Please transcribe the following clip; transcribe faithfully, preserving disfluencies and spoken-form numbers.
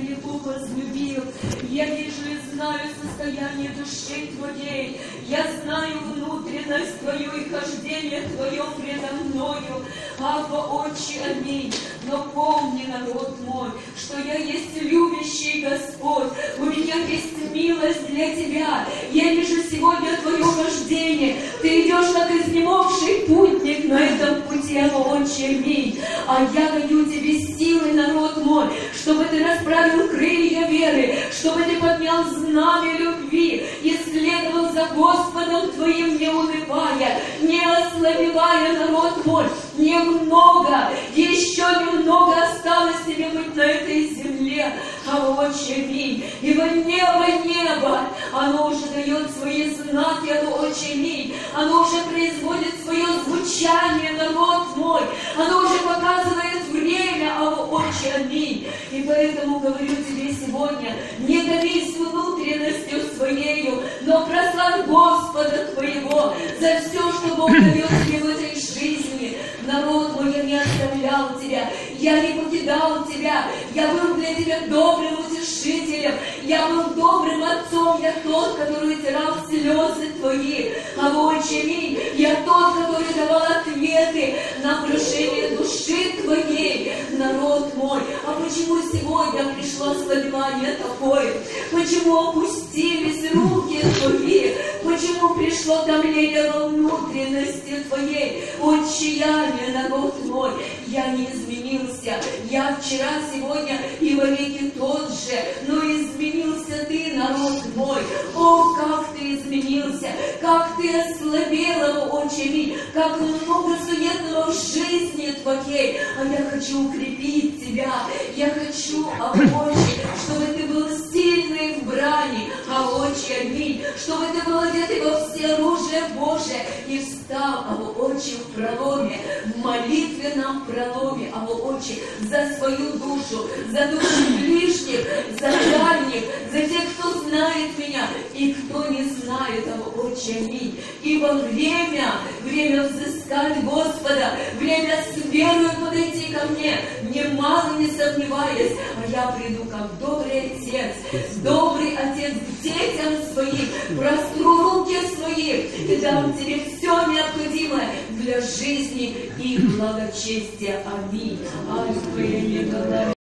далеко возлюбил. Я вижу и знаю состояние души Твоей. Я знаю внутренность Твою и хождение Твое предо мною. Абба, Отче, аминь. Но помни, народ мой, что я есть любящий Господь. У меня есть милость для Тебя. Я вижу сегодня Твое хождение. Ты идешь, как изнемогший путник на этом пути, Абба, Отче, аминь. А я даю Тебе силы, народ мой, чтобы Ты расправил крылья веры, чтобы Ты поднял знамя любви и следовал за Господом Твоим, не унывая, не ослабевая, народ мой. Немного, еще немного осталось Тебе быть на этой земле, а Отче, аминь. Ибо небо, небо, оно уже дает свои знаки, а Отче, аминь. Оно уже производит свое звучание, народ мой. Оно уже показывает время, а Отче, аминь. И поэтому говорю Тебе сегодня, не давись внутренностью своею, но прославь Господа Твоего за все, что Бог дает Тебе в этой жизни. Народ мой, я не оставлял Тебя, я не покидал Тебя, я был для Тебя добрым утешителем, я был добрым отцом, я тот, который утирал слезы Твои, а Отче, аминь, я тот, который давал ответы на прошение души Твоей, народ мой. А почему сегодня пришло ослабевание такое? Почему опустились руки Твои? Почему пришло томление во внутренности Твоей? Отчаяние, народ мой, я не изменился. Я вчера, сегодня и во веки тот же, но изменился Ты, народ мой. О, как Ты изменился, как Ты ослабела, Отче, аминь, как много суетного в жизни Твоей. А я хочу укрепить Тебя, я хочу, а Отче, чтобы Ты был сильный в брани, а Отче, аминь, чтобы Ты был одетый во все оружие Божие и встал, а Отче, в проломе, в молитвенном проломе, а Отче, за свою душу, за души ближних, за дальних, за тех, кто знает Меня и кто не знает, а Отче, аминь. Ибо время, время взыскать Господа, время с верой подойти ко мне, немало не сомневаясь, а я приду как добрый Отец, добрый Отец к детям своим, простру руки свои и дам Тебе все необходимое для жизни и благочестия. Аминь. Аллилуйя.